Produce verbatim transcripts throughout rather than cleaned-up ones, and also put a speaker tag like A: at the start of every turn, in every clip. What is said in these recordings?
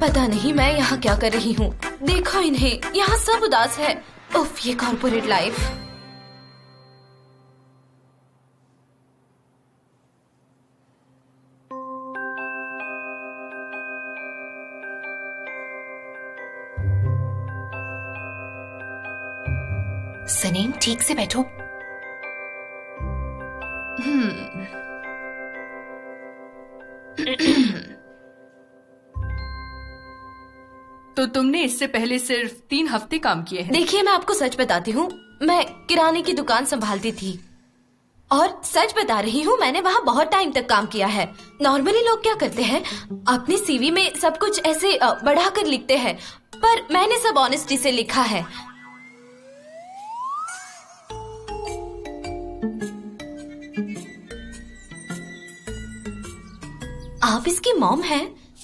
A: पता नहीं मैं यहाँ क्या कर रही हूँ। देखो इन्हें, यहाँ सब उदास है। उफ, ये कॉर्पोरेट लाइफ।
B: सनीम, ठीक से बैठो।
A: हम्म
C: तो तुमने इससे पहले सिर्फ तीन हफ्ते काम किए हैं।
A: देखिए, मैं आपको सच बताती हूँ, मैं किराने की दुकान संभालती थी और सच बता रही हूँ, मैंने वहाँ बहुत टाइम तक काम किया है। नॉर्मली लोग क्या करते हैं, अपनी सीवी में सब कुछ ऐसे बढ़ाकर लिखते हैं, पर मैंने सब ऑनेस्टी से लिखा है। आप इसकी मॉम हैं?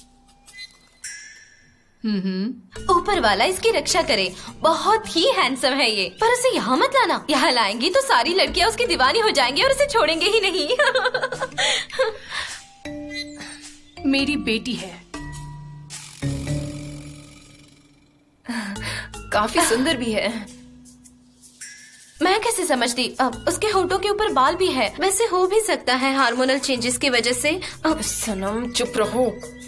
C: हम्म।
A: ऊपर वाला इसकी रक्षा करे, बहुत ही हैंडसम है ये। पर उसे यहाँ मत लाना, यहाँ लाएंगी तो सारी लड़कियाँ उसकी दीवानी हो जाएंगी और उसे छोड़ेंगे ही नहीं।
C: मेरी बेटी है, काफी सुंदर भी है।
A: मैं कैसे समझती? अब उसके होठों के ऊपर बाल भी है। वैसे हो भी सकता है हार्मोनल चेंजेस की वजह से। अब
B: सनम चुप रहो।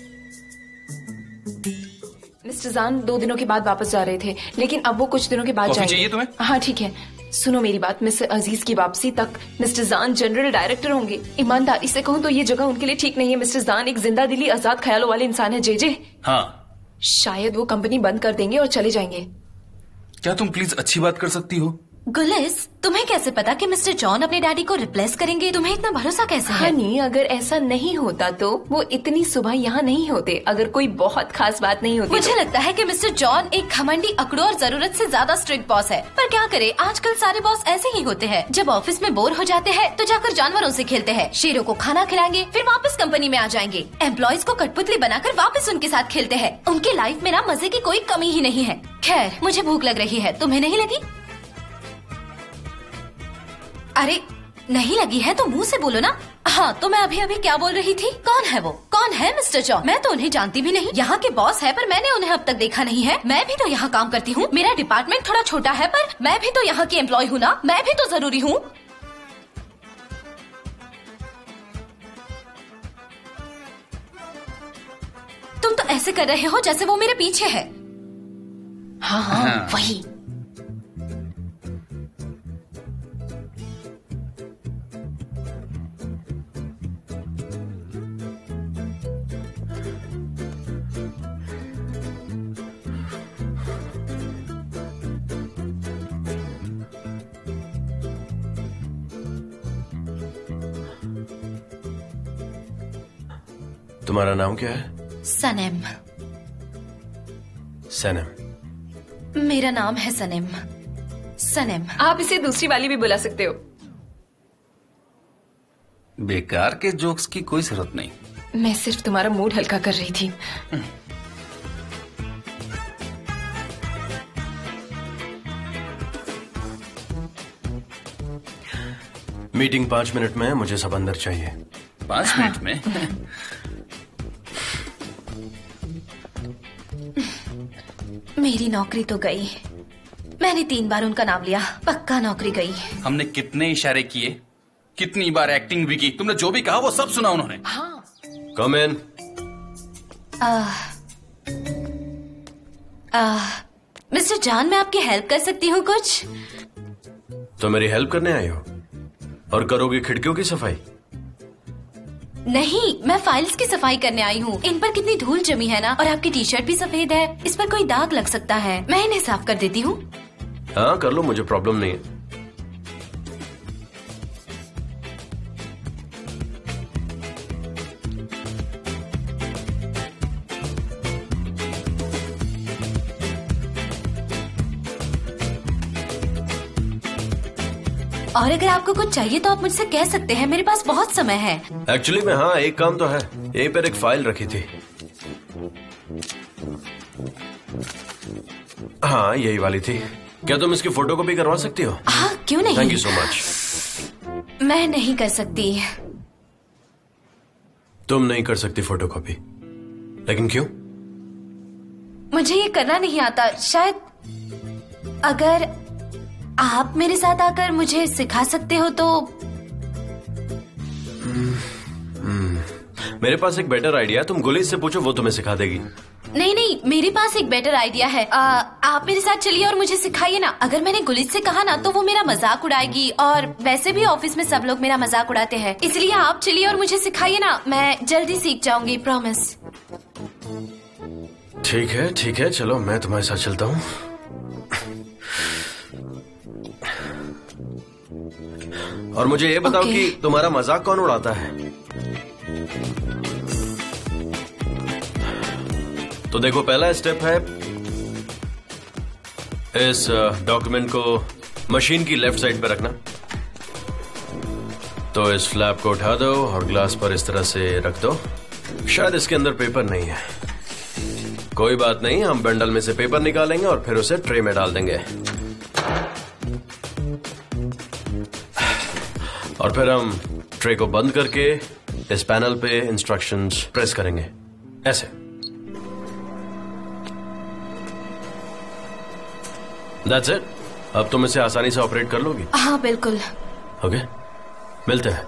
B: मिस्टर जान दो दिनों के बाद वापस जा रहे थे, लेकिन अब वो कुछ दिनों के बाद जाएंगे।
D: चाहिए तुम्हें?
B: हाँ ठीक है, सुनो मेरी बात। मिस्टर अजीज की वापसी तक मिस्टर जान जनरल डायरेक्टर होंगे। ईमानदारी से कहूँ तो ये जगह उनके लिए ठीक नहीं है। मिस्टर जान एक जिंदा दिली आजाद ख्यालों वाले इंसान है। जे जे
D: हाँ,
B: शायद वो कंपनी बंद कर देंगे और चले जाएंगे।
D: क्या तुम प्लीज अच्छी बात कर सकती हो?
A: गुलिस, तुम्हें कैसे पता कि मिस्टर जॉन अपने डैडी को रिप्लेस करेंगे? तुम्हें इतना भरोसा कैसे है?
B: हनी, अगर ऐसा नहीं होता तो वो इतनी सुबह यहाँ नहीं होते। अगर कोई बहुत खास बात नहीं होती
A: मुझे
B: तो।
A: लगता है कि मिस्टर जॉन एक घमंडी, अकड़ू और जरूरत से ज्यादा स्ट्रिक्ट बॉस है। पर क्या करे, आजकल सारे बॉस ऐसे ही होते हैं। जब ऑफिस में बोर हो जाते हैं तो जाकर जानवरों से खेलते हैं, शेरों को खाना खिलाएंगे, फिर वापस कंपनी में आ जाएंगे। एम्प्लॉयज को कठपुतली बनाकर वापस उनके साथ खेलते हैं। उनकी लाइफ में ना मजे की कोई कमी ही नहीं है। खैर, मुझे भूख लग रही है, तुम्हें नहीं लगी? अरे नहीं लगी है तो मुंह से बोलो ना। हाँ, तो मैं अभी अभी क्या बोल रही थी? कौन है वो? कौन है मिस्टर जॉन? मैं तो उन्हें जानती भी नहीं। यहाँ के बॉस है पर मैंने उन्हें अब तक देखा नहीं है। मैं भी तो यहाँ काम करती हूँ। मेरा डिपार्टमेंट थोड़ा छोटा है पर मैं भी तो यहाँ की एम्प्लॉय हूँ ना। मैं भी तो जरूरी हूँ। तुम तो ऐसे कर रहे हो जैसे वो मेरे पीछे है।
B: हाँ हाँ,
D: हाँ।
B: वही।
E: तुम्हारा नाम क्या है?
A: सनेम।
E: सनम।
A: मेरा नाम है सनेम। सनेम।
B: आप इसे दूसरी वाली भी बुला सकते हो।
D: बेकार के जोक्स की कोई जरूरत नहीं।
B: मैं सिर्फ तुम्हारा मूड हल्का कर रही थी।
E: मीटिंग पांच मिनट में है, मुझे सब अंदर चाहिए।
D: पांच मिनट में?
A: मेरी नौकरी तो गई। मैंने तीन बार उनका नाम लिया, पक्का नौकरी गई।
D: हमने कितने इशारे किए, कितनी बार एक्टिंग भी की, तुमने जो भी कहा वो सब सुना उन्होंने।
B: हाँ।
E: कम इन।
A: मिस्टर जान, मैं आपकी हेल्प कर सकती हूँ कुछ?
E: तो मेरी हेल्प करने आई हो और करोगे खिड़कियों की सफाई?
A: नहीं, मैं फाइल्स की सफाई करने आई हूँ। इन पर कितनी धूल जमी है ना, और आपकी टी शर्ट भी सफेद है, इस पर कोई दाग लग सकता है। मैं इन्हें साफ कर देती हूँ।
E: हाँ कर लो, मुझे प्रॉब्लम नहीं है।
A: और अगर आपको कुछ चाहिए तो आप मुझसे कह सकते हैं, मेरे पास बहुत समय है।
E: एक्चुअली में हाँ, एक काम तो है। यहीं पर एक फाइल रखी थी। हाँ यही वाली थी। क्या तुम इसकी फोटो कॉपी करवा सकती हो?
A: हाँ क्यों नहीं।
E: Thank you so much.
A: मैं नहीं कर सकती।
E: तुम नहीं कर सकती फोटो कॉपी, लेकिन क्यों?
A: मुझे ये करना नहीं आता। शायद अगर आप मेरे साथ आकर मुझे सिखा सकते हो तो।
E: मेरे पास एक बेटर आइडिया है, तुम गुलिस से पूछो, वो तुम्हें सिखा देगी।
A: नहीं नहीं, मेरे पास एक बेटर आइडिया है। आ, आप मेरे साथ चलिए और मुझे सिखाइए ना। अगर मैंने गुलिस से कहा ना तो वो मेरा मजाक उड़ाएगी, और वैसे भी ऑफिस में सब लोग मेरा मजाक उड़ाते हैं। इसलिए आप चलिए और मुझे सिखाइए ना, मैं जल्दी सीख जाऊंगी, प्रॉमिस।
E: ठीक है ठीक है, चलो मैं तुम्हारे साथ चलता हूँ। और मुझे ये बताओ
A: okay.
E: कि तुम्हारा मजाक कौन उड़ाता है? तो देखो, पहला स्टेप है इस डॉक्यूमेंट को मशीन की लेफ्ट साइड पर रखना। तो इस फ्लैप को उठा दो और ग्लास पर इस तरह से रख दो। शायद इसके अंदर पेपर नहीं है, कोई बात नहीं, हम बंडल में से पेपर निकालेंगे और फिर उसे ट्रे में डाल देंगे। और फिर हम ट्रे को बंद करके इस पैनल पे इंस्ट्रक्शंस प्रेस करेंगे, ऐसे। That's it. अब तुम इसे आसानी से ऑपरेट कर लोगी?
A: हाँ बिल्कुल।
E: ओके, मिलते हैं।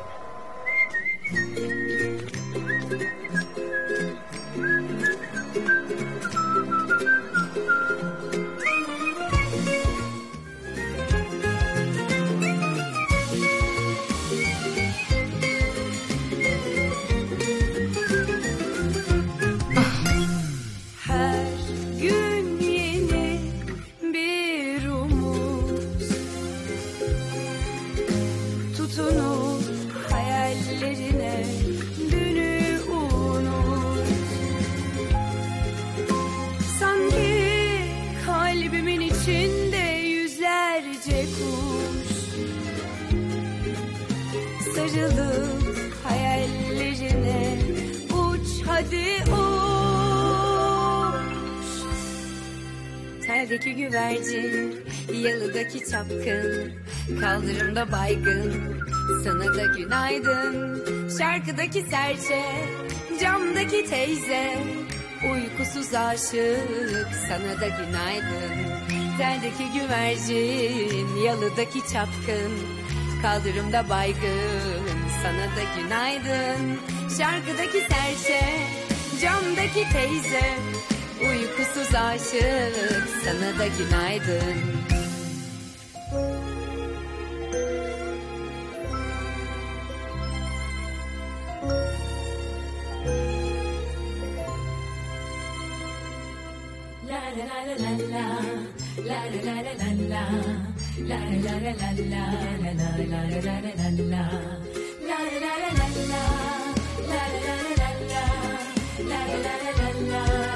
F: Serdeki güvercin, yalıdaki çapkın, kaldırımda baygın, sana da günaydın. Şarkıdaki serçe, camdaki teyze, uykusuz aşık, sana da günaydın. Serdeki güvercin, yalıdaki çapkın, kaldırımda baygın, sana da günaydın. Şarkıdaki serçe, camdaki teyze, uykusuz aşık, sana da günaydın. La la la la la, la la la la la, la la la la la, la la la la la, la la la la la, la la la la la, la la la la la, la la la la la.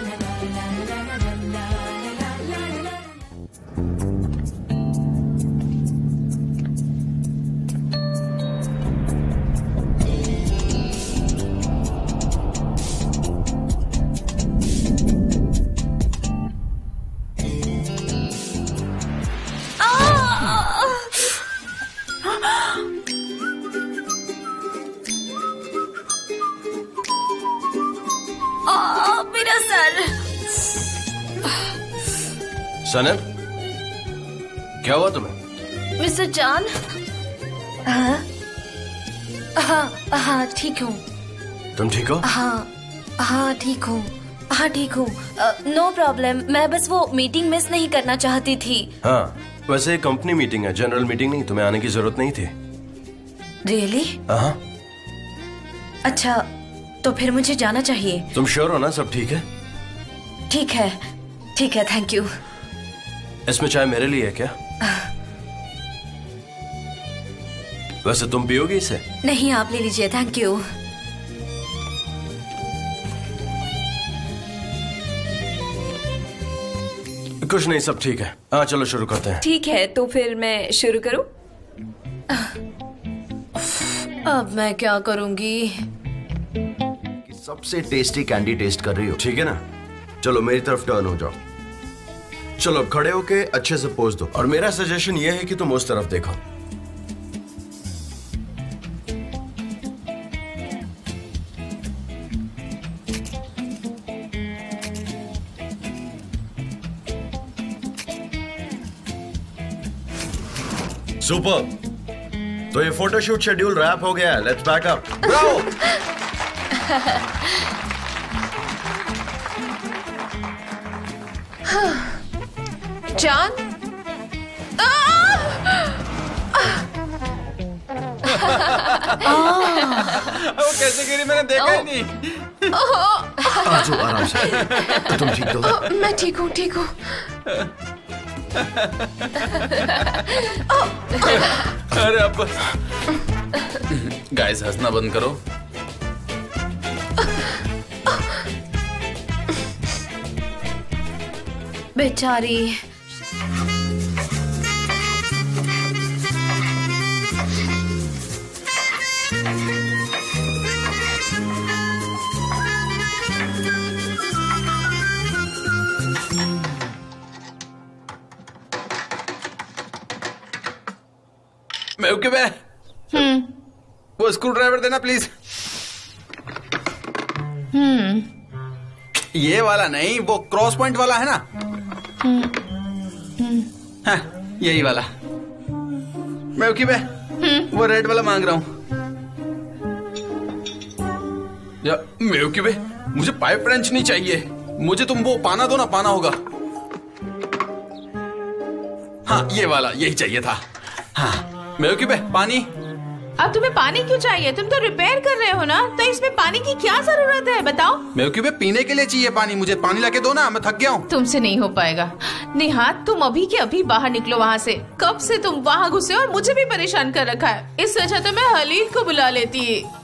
E: सनम, क्या हुआ तुम्हें?
A: Mister जान? हाँ हाँ हाँ ठीक हूँ।
E: तुम ठीक हो?
A: हाँ हाँ ठीक हूँ, हाँ ठीक हूँ, नो प्रॉब्लम। मैं बस वो मीटिंग मिस नहीं करना चाहती थी।
E: हाँ, वैसे कंपनी मीटिंग है, जनरल मीटिंग नहीं, तुम्हें आने की जरूरत नहीं थी।
A: रियली?
E: हाँ।
A: अच्छा, तो फिर मुझे जाना चाहिए।
E: तुम श्योर हो ना, सब ठीक है?
A: ठीक है ठीक है, थैंक यू।
E: इसमें चाय मेरे लिए है क्या? वैसे तुम पियोगी इसे?
A: नहीं, आप ले लीजिए, थैंक यू।
E: कुछ नहीं, सब ठीक है। हाँ चलो शुरू करते हैं।
B: ठीक है, तो फिर मैं शुरू करूं?
A: अब मैं क्या करूंगी?
G: सबसे टेस्टी कैंडी टेस्ट कर रही हो,
E: ठीक है ना?
G: चलो मेरी तरफ टर्न हो जाओ। चलो खड़े होके अच्छे से पोज दो,
E: और मेरा सजेशन यह है कि तुम उस तरफ देखो।
G: सुपर। तो ये फोटोशूट शेड्यूल रैप हो गया है। Let's back up.
D: Bravo.
B: Chand,
D: वो कैसे गिरी मैंने देखा ही नहीं।
G: आजो आराम से। तो तुम ठीक तो हो?
B: मैं ठीक हूँ, ठीक हूँ।
D: अरे अब गाइस हंसना बंद करो।
A: बेचारी।
D: मैं ओके बे। हम्म। वो स्क्रू ड्राइवर देना प्लीज। हम्म। ये वाला नहीं, वो क्रॉस पॉइंट वाला है ना। हम्म। हाँ, यही वाला। मैं ओके बे। वो रेड वाला मांग रहा हूँ। या मैं ओके बे। मुझे पाइप रेंच नहीं चाहिए। मुझे तुम वो पाना दो ना, पाना होगा। हाँ, ये वाला यही चाहिए था। हाँ मैं ओके बे। पानी।
F: अब तुम्हें पानी क्यों चाहिए? तुम तो रिपेयर कर रहे हो ना, तो इसमें पानी की क्या जरूरत है बताओ?
D: मैं ओके बे, पीने के लिए चाहिए पानी। मुझे पानी लाके दो ना, मैं थक गया हूँ।
F: तुमसे नहीं हो पाएगा निहात। तुम अभी के अभी बाहर निकलो वहाँ से। कब से तुम वहाँ घुसे और मुझे भी परेशान कर रखा है। इससे अच्छा तो मैं हलील को बुला लेती।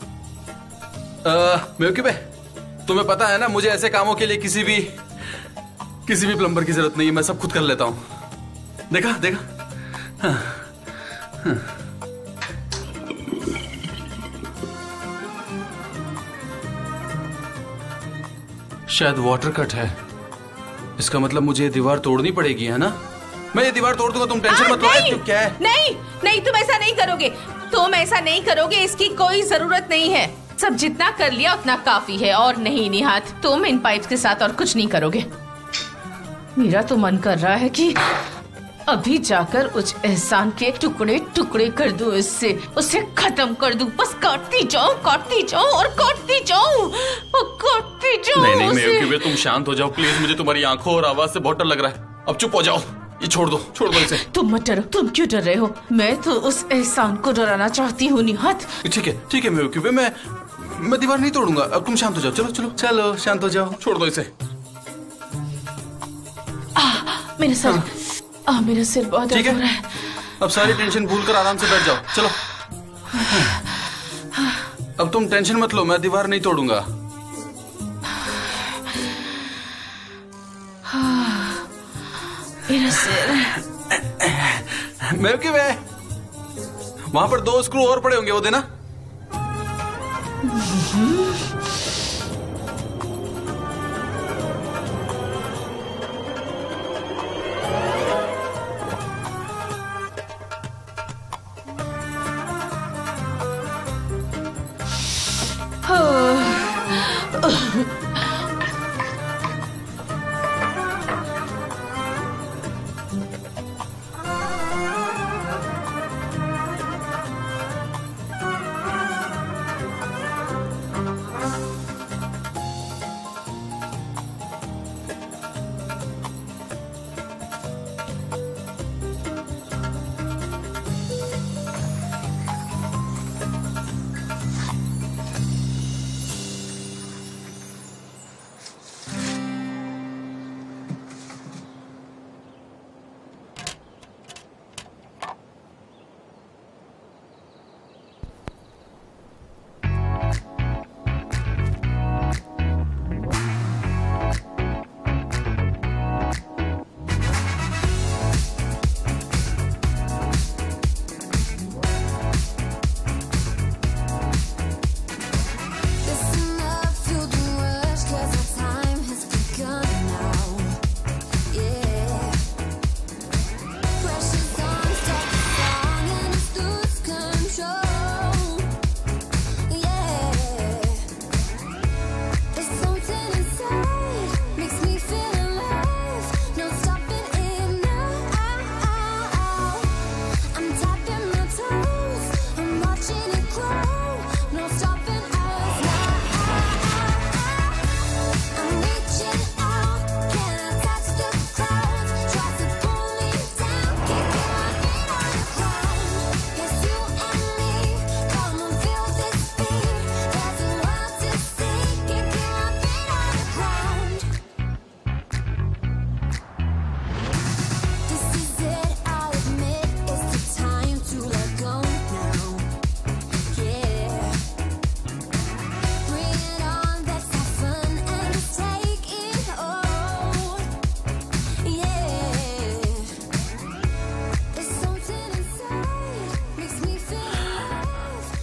D: मैं ओके बे, तुम्हें पता है ना मुझे ऐसे कामों के लिए किसी भी किसी भी प्लम्बर की जरूरत नहीं है। मैं सब खुद कर लेता हूँ। देखा देखा। हाँ, हाँ। शायद वाटर कट है। इसका मतलब मुझे ये दीवार तोड़नी पड़ेगी, है ना? मैं ये दीवार तोड़ दूंगा, तुम टेंशन मत लो। क्या है?
F: नहीं नहीं, तुम ऐसा नहीं करोगे। तुम ऐसा नहीं करोगे, इसकी कोई जरूरत नहीं है। सब जितना कर लिया उतना काफी है। और नहीं निहात, तुम इन पाइप्स के साथ और कुछ नहीं करोगे। मेरा तो मन कर रहा है कि अभी जाकर उस एहसान के टुकड़े टुकड़े कर दूं, इससे उसे खत्म कर दूं। बस काटती जाओ, काटती जाओ और काटती जाओ और काटती जाओ।
D: नहीं नहीं मैं ओके बे, तुम शांत हो जाओ प्लीज। मुझे तुम्हारी आंखों और आवाज से बहुत डर लग रहा है। अब चुप हो जाओ। ये छोड़ दो, छोड़ दो इसे।
F: तुम मत डरो। तुम क्यों डर रहे हो? मैं तो उस एहसान को डराना चाहती हूँ निहात।
D: ठीक है ठीक है मैं ओके बे। मैं मैं दीवार नहीं तोड़ूंगा। अब तुम शांत हो जाओ। चलो चलो चलो शांत हो जाओ। छोड़ दो इसे।
F: मेरे सर, आ, मेरा सिर बहुत दर्द हो रहा है।
D: अब सारी टेंशन भूल कर आराम से बैठ जाओ। चलो अब तुम टेंशन मत लो, मैं दीवार नहीं तोड़ूंगा।
F: मेरा सिर।
D: मैं क्यों है? वहां पर दो स्क्रू और पड़े होंगे, वो देना।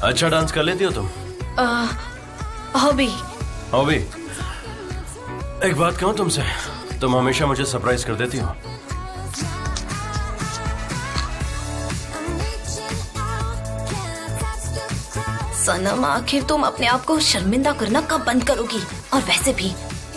E: अच्छा डांस कर लेती हो तुम?
B: हॉबी।
E: हॉबी? एक बात कहूं तुमसे, तुम हमेशा मुझे सरप्राइज कर देती हो।
A: सनम, आखिर तुम अपने आप को शर्मिंदा करना कब बंद करोगी? और वैसे भी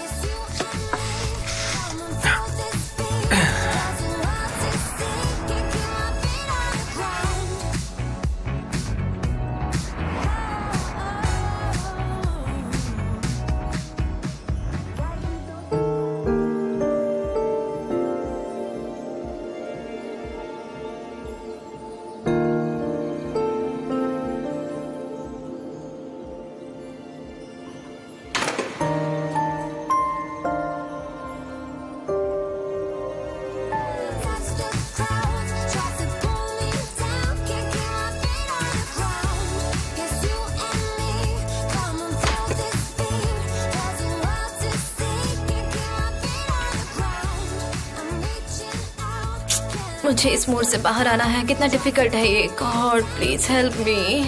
A: मुझे इस मूड से बाहर आना है। कितना डिफिकल्ट है ये। God please help me.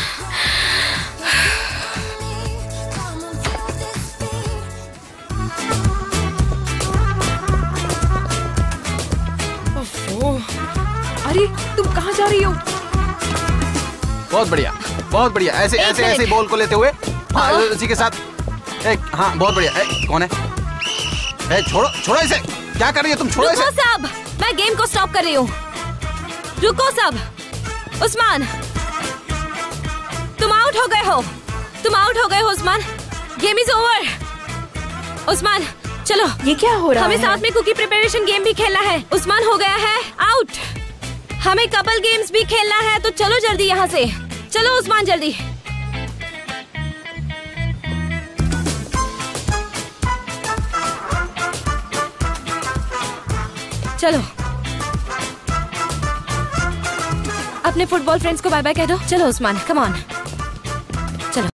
B: अरे तुम कहाँ जा रही हो?
D: बहुत बढ़िया, बहुत बढ़िया। ऐसे ऐसे ऐसे बॉल को लेते हुए हाँ, उसी के साथ एक, हाँ बहुत बढ़िया। ए, कौन है? ए, छोड़ो छोड़ो इसे। क्या कर रही हो तुम? छोड़ो इसे।
A: रुको साहब, मैं गेम को स्टॉप कर रही हूँ। रुको साहब। उस्मान, तुम आउट हो गए हो। तुम आउट हो गए हो Usman. Game is over. Usman चलो,
B: ये क्या हो रहा है?
A: हमें साथ में कुकी प्रिपरेशन गेम भी खेलना है। उस्मान हो गया है आउट। हमें कपल गेम्स भी खेलना है, तो चलो जल्दी यहाँ से। चलो उस्मान जल्दी। चलो अपने फुटबॉल फ्रेंड्स को बाय बाय कह दो। चलो उस्मान, कम ऑन।